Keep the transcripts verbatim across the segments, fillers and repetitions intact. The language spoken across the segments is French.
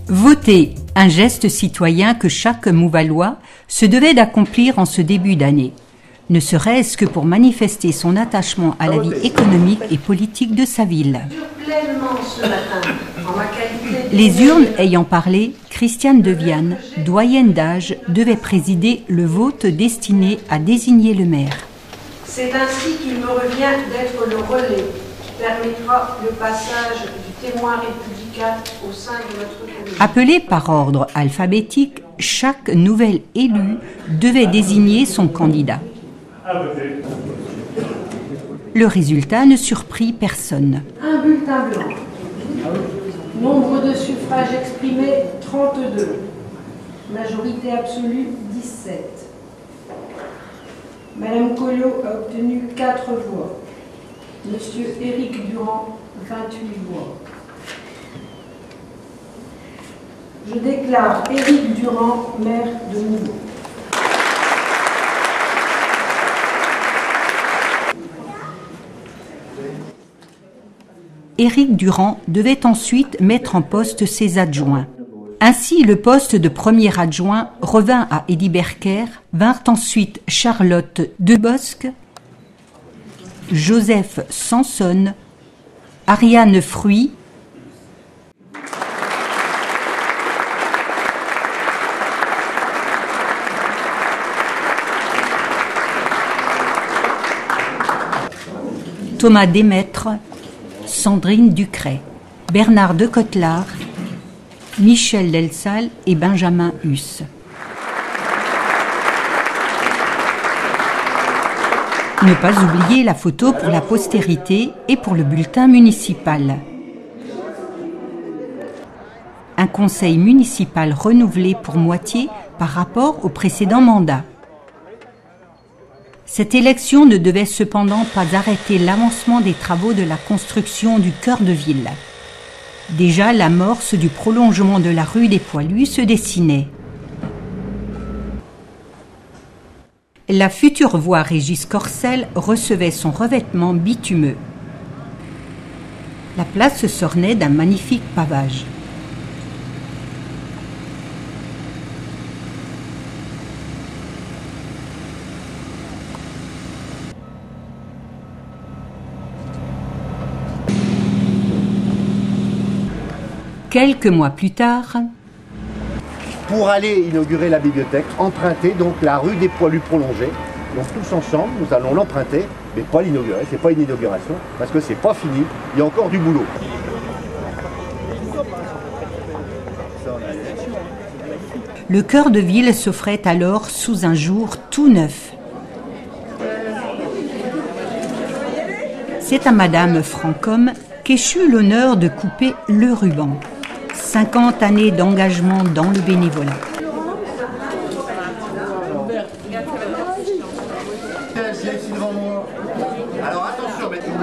Voter, un geste citoyen que chaque Mouvallois se devait d'accomplir en ce début d'année, ne serait-ce que pour manifester son attachement à la vie économique et politique de sa ville. Les urnes ayant parlé, Christiane de Viane, doyenne d'âge, devait présider le vote destiné à désigner le maire. C'est ainsi qu'il me revient d'être le relais qui permettra le passage du témoin républicain au sein de notre commune. Appelé par ordre alphabétique, chaque nouvel élu devait désigner son candidat. Le résultat ne surprit personne. Un bulletin blanc. Nombre de suffrages exprimés, trente-deux. Majorité absolue, dix-sept. Madame Collot a obtenu quatre voix. Monsieur Éric Durand, vingt-huit voix. Je déclare Éric Durand, maire de Mouveau. Éric Durand devait ensuite mettre en poste ses adjoints. Ainsi, le poste de premier adjoint revint à Eddy Berker, vinrent ensuite Charlotte Debosc, Joseph Sanson, Ariane Fruy, Thomas Desmaîtres, Sandrine Ducret, Bernard de Cotelard, Michel Delsalle et Benjamin Huss. Ne pas oublier la photo pour la postérité et pour le bulletin municipal. Un conseil municipal renouvelé pour moitié par rapport au précédent mandat. Cette élection ne devait cependant pas arrêter l'avancement des travaux de la construction du cœur de ville. Déjà, l'amorce du prolongement de la rue des Poilus se dessinait. La future voie Régis-Corcelles recevait son revêtement bitumeux. La place s'ornait d'un magnifique pavage. Quelques mois plus tard, pour aller inaugurer la bibliothèque, emprunter donc la rue des Poilus prolongée. Donc tous ensemble, nous allons l'emprunter, mais pas l'inaugurer. C'est pas une inauguration parce que c'est pas fini. Il y a encore du boulot. Le cœur de ville s'offrait alors sous un jour tout neuf. C'est à Madame Francom qu'échut l'honneur de couper le ruban. cinquante années d'engagement dans le bénévolat. Alors attention maintenant.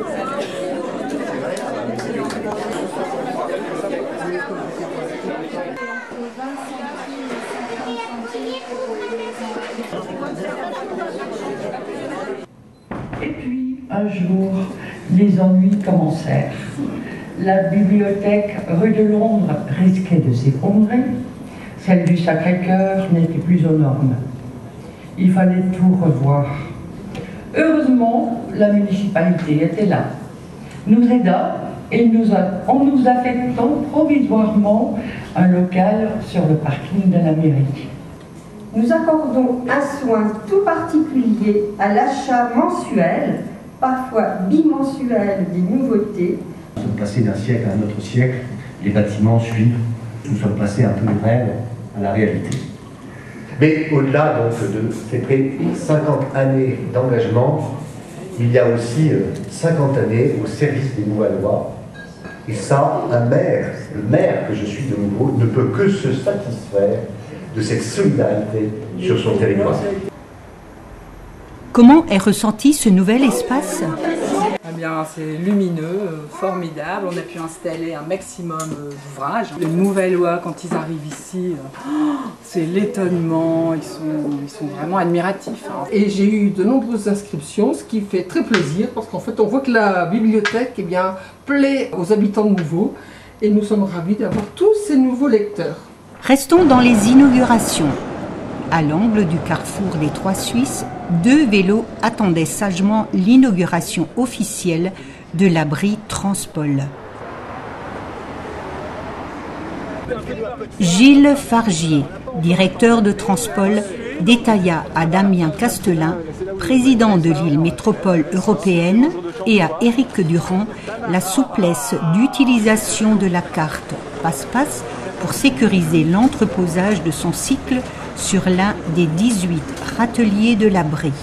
Et puis, un jour, les ennuis commencèrent. La bibliothèque rue de Londres risquait de s'effondrer. Celle du Sacré-Cœur n'était plus aux normes. Il fallait tout revoir. Heureusement, la municipalité était là. Nous aida et nous a, en nous affectant provisoirement un local sur le parking de la mairie. Nous accordons un soin tout particulier à l'achat mensuel, parfois bimensuel, des nouveautés. Nous sommes passés d'un siècle à un autre siècle, les bâtiments suivent. Nous sommes passés un peu du rêve à la réalité. Mais au-delà donc de ces près cinquante années d'engagement, il y a aussi cinquante années au service des Mouvallois. Et ça, un maire, le maire que je suis de Mouveau, ne peut que se satisfaire de cette solidarité sur son territoire. Comment est ressenti ce nouvel espace ? Eh bien, c'est lumineux, formidable. On a pu installer un maximum d'ouvrages. Les Mouvallois, quand ils arrivent ici, c'est l'étonnement. Ils sont, ils sont vraiment admiratifs. Et j'ai eu de nombreuses inscriptions, ce qui fait très plaisir, parce qu'en fait, on voit que la bibliothèque, eh bien, plaît aux habitants de Mouveau. et nous sommes ravis d'avoir tous ces nouveaux lecteurs. Restons dans les inaugurations. À l'angle du carrefour des Trois Suisses, deux vélos attendaient sagement l'inauguration officielle de l'abri Transpol. Gilles Fargier, directeur de Transpol, détailla à Damien Castelin, président de l'île métropole européenne, et à Éric Durand la souplesse d'utilisation de la carte passe-passe pour sécuriser l'entreposage de son cycle sur l'un des dix-huit râteliers de la Brie.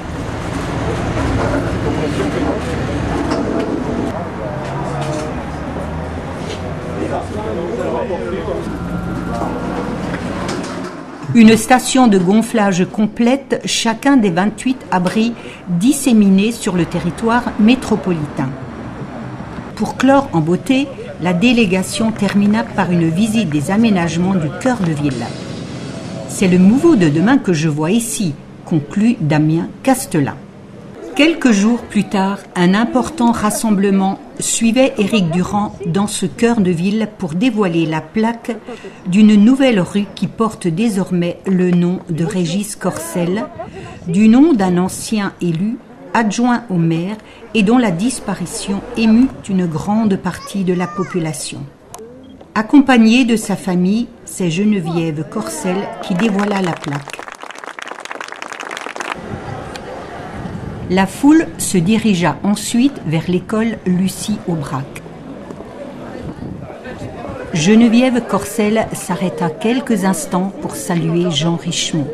Une station de gonflage complète chacun des vingt-huit abris disséminés sur le territoire métropolitain. Pour clore en beauté, la délégation termina par une visite des aménagements du cœur de ville. C'est le Mouveau de demain que je vois ici, conclut Damien Castelin. Quelques jours plus tard, un important rassemblement suivait Éric Durand dans ce cœur de ville pour dévoiler la plaque d'une nouvelle rue qui porte désormais le nom de Régis Corcel, du nom d'un ancien élu, adjoint au maire et dont la disparition émut une grande partie de la population. Accompagnée de sa famille, c'est Geneviève Corcel qui dévoila la plaque. La foule se dirigea ensuite vers l'école Lucie Aubrac. Geneviève Corcel s'arrêta quelques instants pour saluer Jean Richemont.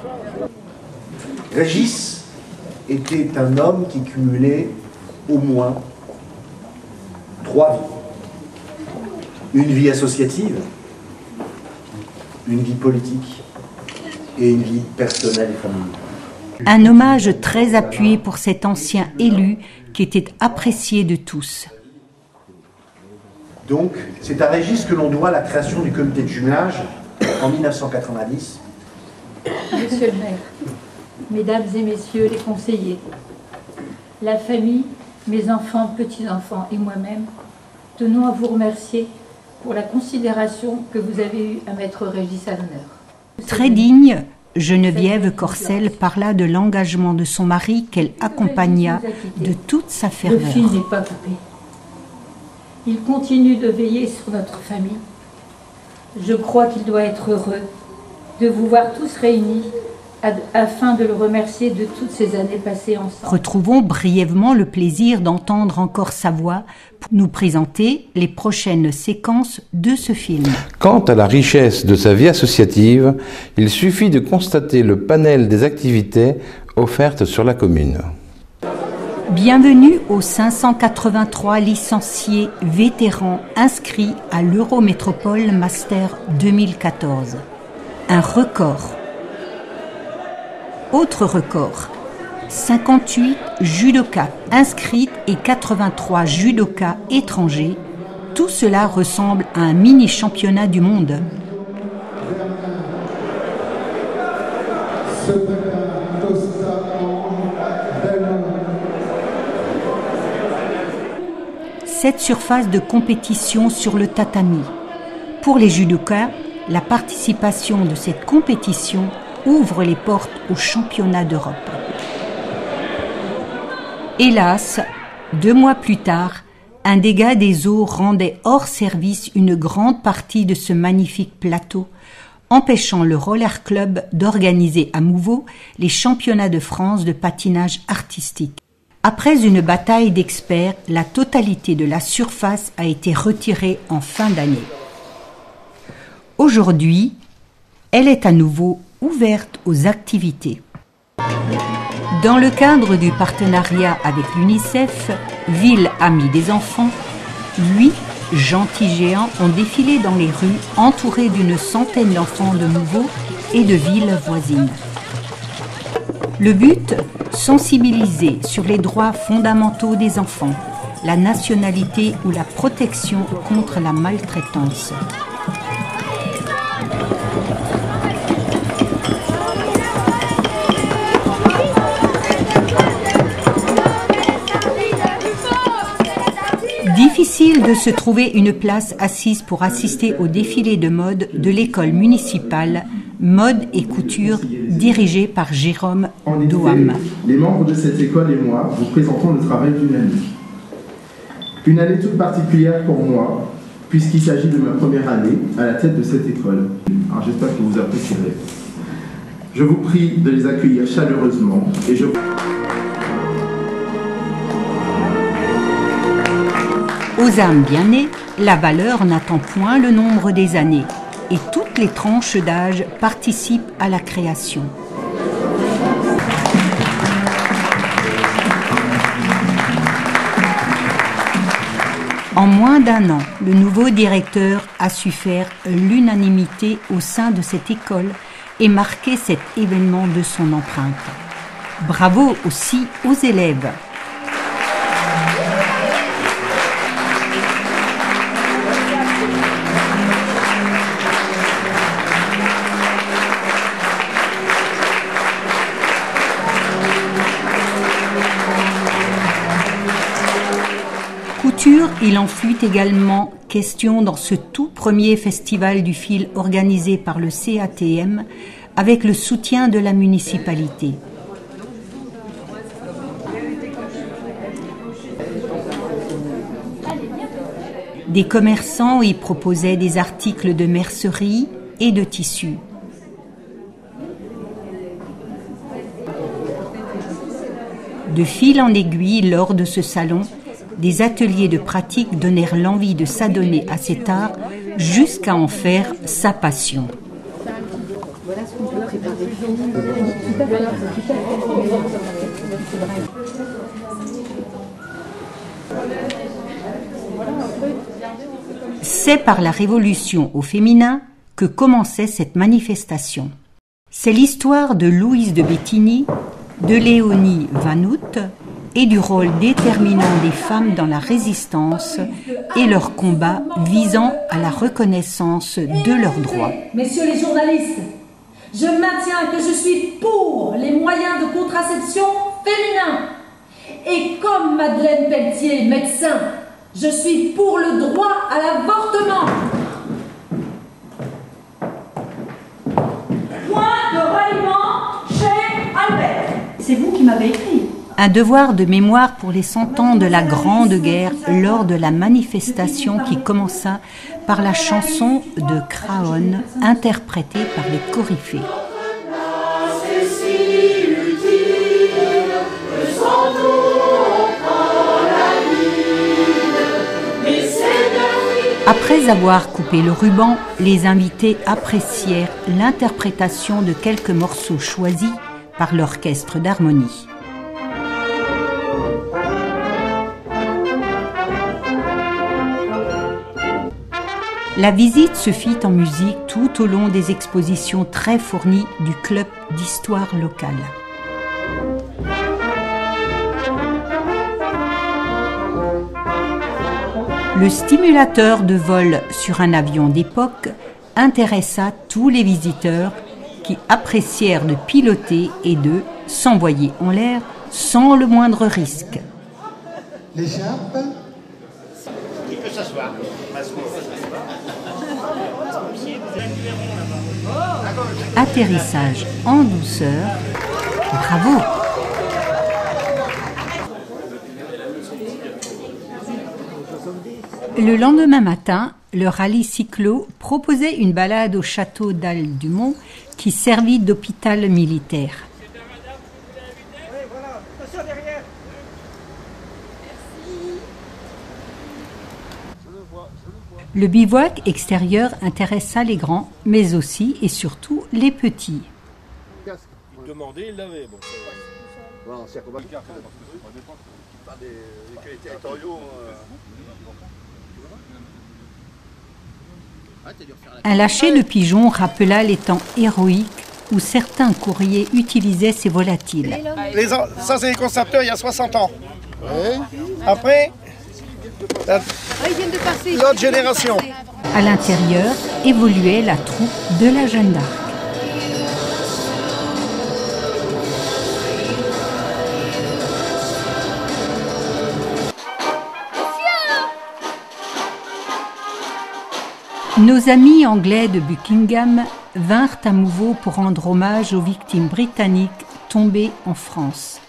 Régis était un homme qui cumulait au moins trois vies. Une vie associative, une vie politique et une vie personnelle et familiale. Un hommage très appuyé pour cet ancien élu qui était apprécié de tous. Donc, c'est à Régis que l'on doit la création du comité de jumelage en mille neuf cent quatre-vingt-dix. Monsieur le maire, mesdames et messieurs les conseillers, la famille, mes enfants, petits-enfants et moi-même, tenons à vous remercier pour la considération que vous avez eue à mettre Régis à l'honneur. Très digne, Geneviève Corcel parla de l'engagement de son mari qu'elle accompagna de toute sa ferveur. Le fil n'est pas coupé. Il continue de veiller sur notre famille. Je crois qu'il doit être heureux de vous voir tous réunis afin de le remercier de toutes ces années passées ensemble. Retrouvons brièvement le plaisir d'entendre encore sa voix pour nous présenter les prochaines séquences de ce film. Quant à la richesse de sa vie associative, il suffit de constater le panel des activités offertes sur la commune. Bienvenue aux cinq cent quatre-vingt-trois licenciés vétérans inscrits à l'Eurométropole Master deux mille quatorze. Un record. Autre record, cinquante-huit judokas inscrites et quatre-vingt-trois judokas étrangers. Tout cela ressemble à un mini-championnat du monde. Cette surface de compétition sur le tatami. Pour les judokas, la participation de cette compétition ouvre les portes au championnat d'Europe. Hélas, deux mois plus tard, un dégât des eaux rendait hors service une grande partie de ce magnifique plateau, empêchant le Roller Club d'organiser à Mouveau les championnats de France de patinage artistique. Après une bataille d'experts, la totalité de la surface a été retirée en fin d'année. Aujourd'hui, elle est à nouveau ouverte aux activités. Dans le cadre du partenariat avec l'UNICEF, Ville Amie des enfants, huit gentils géants ont défilé dans les rues entourés d'une centaine d'enfants de Mouveau et de villes voisines. Le but, sensibiliser sur les droits fondamentaux des enfants, la nationalité ou la protection contre la maltraitance. Difficile de se trouver une place assise pour assister au défilé de mode de l'école municipale Mode et Couture dirigée par Jérôme Douam. Les membres de cette école et moi vous présentons le travail d'une année. Une année toute particulière pour moi, puisqu'il s'agit de ma première année à la tête de cette école. Alors j'espère que vous apprécierez. Je vous prie de les accueillir chaleureusement et je... Aux âmes bien nées, la valeur n'attend point le nombre des années et toutes les tranches d'âge participent à la création. En moins d'un an, le nouveau directeur a su faire l'unanimité au sein de cette école et marquer cet événement de son empreinte. Bravo aussi aux élèves. Couture, il en fut également question dans ce tout premier festival du fil organisé par le C A T M avec le soutien de la municipalité. Des commerçants y proposaient des articles de mercerie et de tissus. De fil en aiguille, lors de ce salon, des ateliers de pratique donnèrent l'envie de s'adonner à cet art jusqu'à en faire sa passion. C'est par la révolution au féminin que commençait cette manifestation. C'est l'histoire de Louise de Béthigny, de Léonie Vanout et du rôle déterminant des femmes dans la résistance et leur combat visant à la reconnaissance de leurs droits. Messieurs les journalistes, je maintiens que je suis pour les moyens de contraception féminins. Et comme Madeleine Pelletier, médecin, je suis pour le droit à l'avortement. Point de ralliement chez Albert. C'est vous qui m'avez écrit. Un devoir de mémoire pour les cent ans de la Grande Guerre lors de la manifestation qui commença par la chanson de Craonne interprétée par les Coryphées. Après avoir coupé le ruban, les invités apprécièrent l'interprétation de quelques morceaux choisis par l'orchestre d'harmonie. La visite se fit en musique tout au long des expositions très fournies du club d'histoire locale. Le stimulateur de vol sur un avion d'époque intéressa tous les visiteurs qui apprécièrent de piloter et de s'envoyer en l'air sans le moindre risque. L'écharpe. Qui peut s'asseoir? Atterrissage en douceur. Bravo! Le lendemain matin, le rallye cyclo proposait une balade au château d'Al-Dumont qui servit d'hôpital militaire. Le bivouac extérieur intéressa les grands, mais aussi et surtout les petits. Demander, il l'avait. Bon, un lâcher de pigeons rappela les temps héroïques où certains courriers utilisaient ces volatiles. Les en... Ça, c'est les concepteurs il y a soixante ans. Ouais. Après, la... l'autre génération. À l'intérieur évoluait la troupe de la Jeanne d'Arc. Nos amis anglais de Buckingham vinrent à Mouveau pour rendre hommage aux victimes britanniques tombées en France.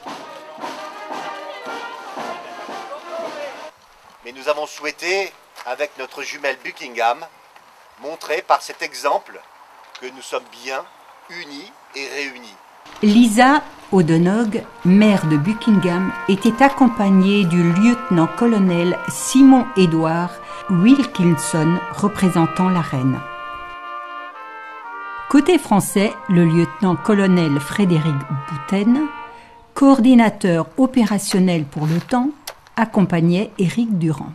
Mais nous avons souhaité, avec notre jumelle Buckingham, montrer par cet exemple que nous sommes bien unis et réunis. Lisa O'Donoghue, maire de Buckingham, était accompagnée du lieutenant-colonel Simon Edward Wilkinson, représentant la reine. Côté français, le lieutenant-colonel Frédéric Bouten, coordinateur opérationnel pour l'OTAN, accompagnait Éric Durand.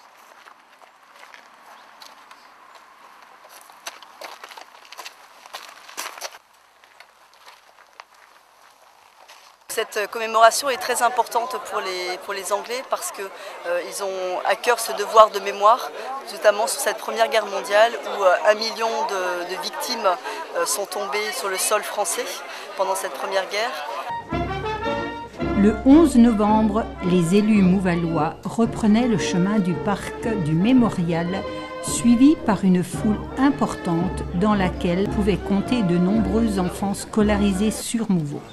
Cette commémoration est très importante pour les, pour les Anglais parce qu'ils euh, ont à cœur ce devoir de mémoire, notamment sur cette Première Guerre mondiale où euh, un million de, de victimes euh, sont tombées sur le sol français pendant cette Première Guerre. Le onze novembre, les élus mouvallois reprenaient le chemin du parc du Mémorial, suivis par une foule importante dans laquelle pouvaient compter de nombreux enfants scolarisés sur Mouveau.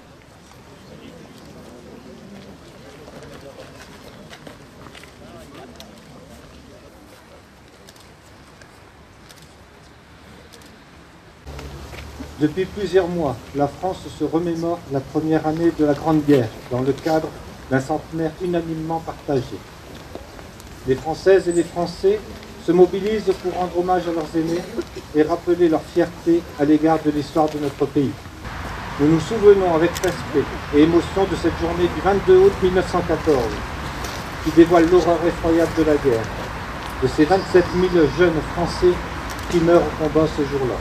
Depuis plusieurs mois, la France se remémore la première année de la Grande Guerre dans le cadre d'un centenaire unanimement partagé. Les Françaises et les Français se mobilisent pour rendre hommage à leurs aînés et rappeler leur fierté à l'égard de l'histoire de notre pays. Nous nous souvenons avec respect et émotion de cette journée du vingt-deux août mille neuf cent quatorze qui dévoile l'horreur effroyable de la guerre, de ces vingt-sept mille jeunes Français qui meurent au combat ce jour-là.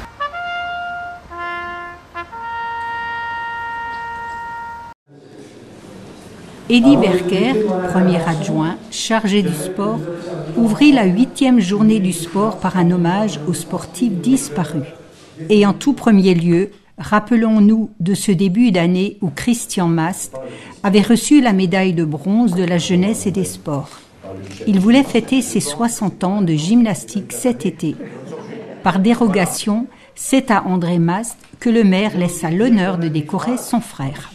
Eddy Berker, premier adjoint chargé du sport, ouvrit la huitième journée du sport par un hommage aux sportifs disparus. Et en tout premier lieu, rappelons-nous de ce début d'année où Christian Mast avait reçu la médaille de bronze de la jeunesse et des sports. Il voulait fêter ses soixante ans de gymnastique cet été. Par dérogation, c'est à André Mast que le maire laissa l'honneur de décorer son frère.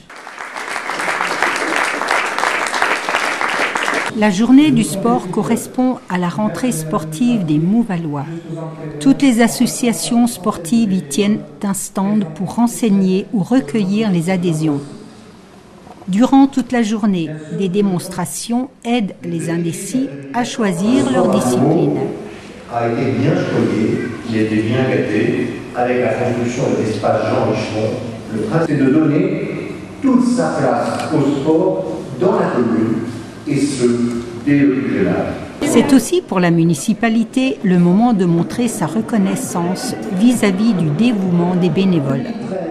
La journée du sport correspond à la rentrée sportive des Mouvallois. Toutes les associations sportives y tiennent un stand pour renseigner ou recueillir les adhésions. Durant toute la journée, des démonstrations aident les indécis à choisir leur discipline. A été bien choyé, il a été bien gâté, avec la construction de l'espace Jean Richemont. Le principe est de donner toute sa place au sport dans la commune, et ce, dès le plus jeune âge. C'est aussi pour la municipalité le moment de montrer sa reconnaissance vis-à-vis du dévouement des bénévoles.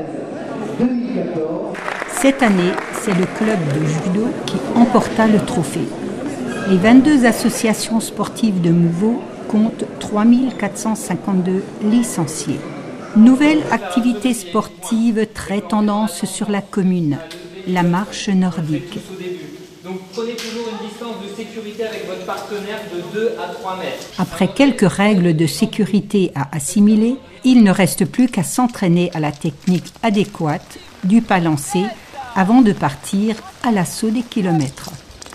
Cette année, c'est le club de judo qui emporta le trophée. Les vingt-deux associations sportives de Mouveau comptent trois mille quatre cent cinquante-deux licenciés. Nouvelle activité sportive très tendance sur la commune, la marche nordique. Donc prenez toujours une distance de sécurité avec votre partenaire de deux à trois mètres. Après quelques règles de sécurité à assimiler, il ne reste plus qu'à s'entraîner à la technique adéquate du pas lancé avant de partir à l'assaut des kilomètres.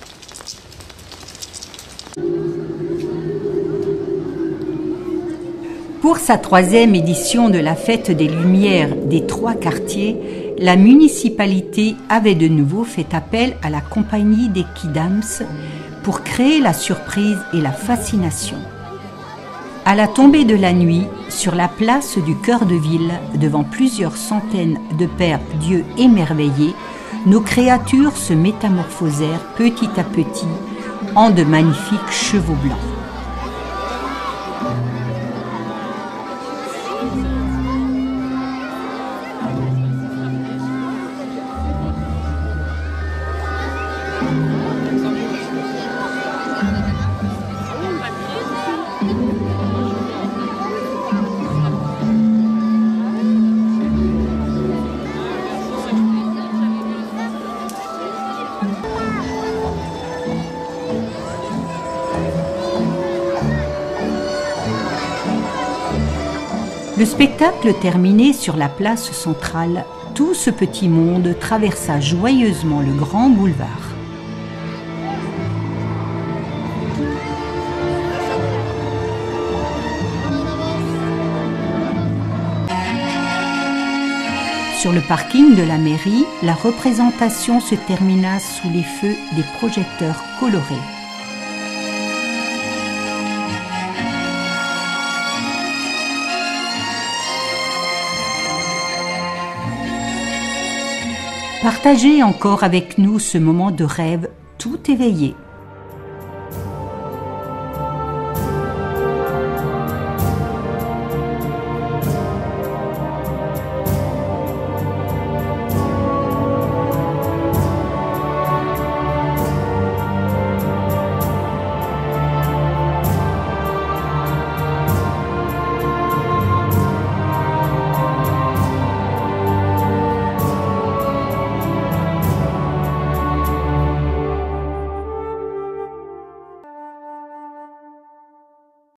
Pour sa troisième édition de la Fête des Lumières des Trois Quartiers, la municipalité avait de nouveau fait appel à la compagnie des Kidams pour créer la surprise et la fascination. À la tombée de la nuit, sur la place du cœur de ville, devant plusieurs centaines de pères dieux émerveillés, nos créatures se métamorphosèrent petit à petit en de magnifiques chevaux blancs. Le spectacle terminé sur la place centrale, tout ce petit monde traversa joyeusement le grand boulevard. Sur le parking de la mairie, la représentation se termina sous les feux des projecteurs colorés. Partagez encore avec nous ce moment de rêve tout éveillé.